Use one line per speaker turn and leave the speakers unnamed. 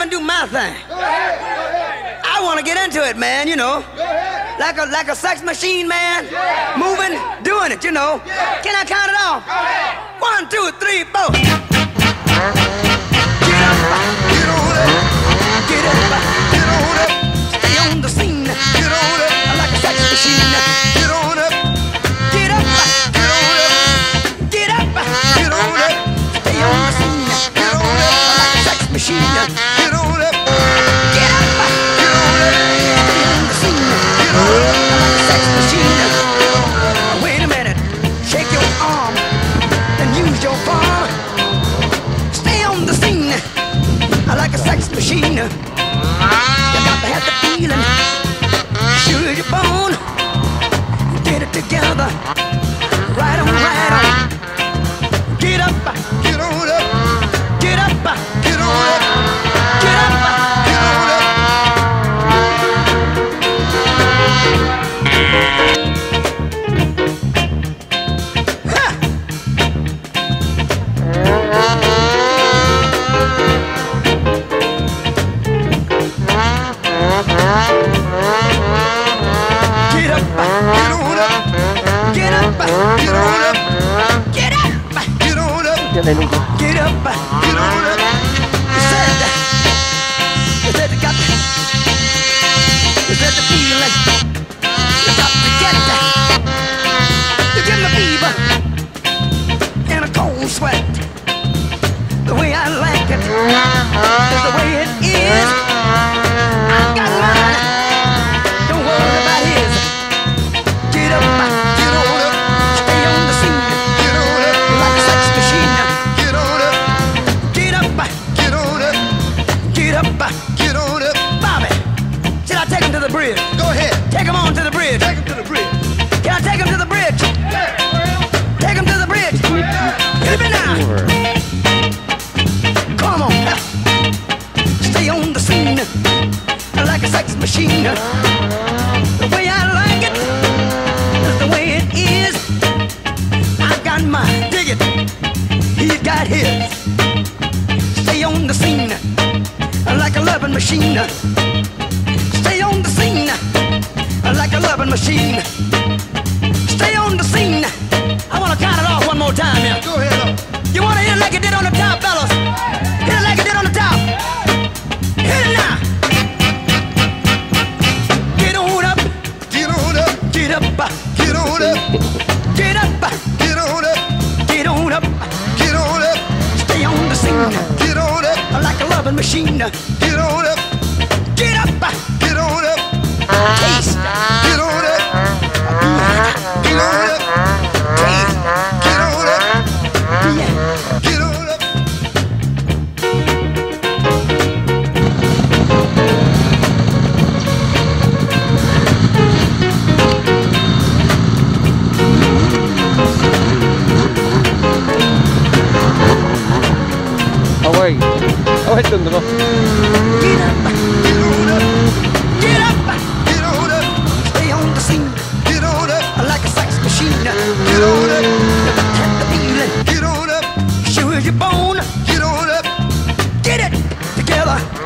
and do my thing. I want to get into it, man, you know. Like a sex machine, man. Moving, doing it, you know. Can I count it off? 1, 2, 3, 4. Get up, get on up. Get up, get on up. Stay on the scene. Get on up. Like a sex machine. Get on up. Get up, get on up. Get up, get on up. Stay on the scene. Get on up. Like a sex machine. Get on up. Get up, get on up. Stay on the scene. Get on up. Like a sex machine. Wait a minute. Shake your arm. Then use your palm. Stay on the scene. Like a sex machine. You got to have the feeling. Sure your bone. Get it together. Right on, right on. Get up, get on up. Get up, get on up. Get up, get on up. Ha! Get up, get on up. Get up, get on up. Get up, get on up. Get up, get on up. You said you got the feeling. You got to get that. You give me fever and a cold sweat. The way I like it is the way it is. I got mine. Don't worry about his. Get up, get on up. Stay on the scene. Get on up. Like a sex machine. Get on up. Get up, get on up. Get up, get on up. Bobby, should I take him to the bridge? Go ahead. Take him on to the bridge. Take him to the bridge. Can I take him to the bridge? Take him to the bridge. Hit me now. Come on. Stay on the scene. Like a sex machine. The way I like it is the way it is. I got mine. Dig it. He's got his. Stay on the scene. Like a loving machine. Stay on the scene. Like a loving machine. Stay on the scene. I want to count it off one more time here. Go ahead. You want to hit it like it did on the top, fellas? Hit it like it did on the top. Hit it now. Get on up. Get on up. Get up. Get on up. Get up. Get on up. Get on up. Get on up. Stay on the scene. Get on up. Like a loving machine. Get on up. Get up. Get on up. Taste. Get on up. Get on up. Taste. Get on up. Yeah. Get on up.
Away. Away dun mo.
Get up, get on up, get up, get on up. Stay on the scene, get on up. Like a sex machine, get on up. Get the feeling, get on up. Sure as your bone, get on up. Get it together.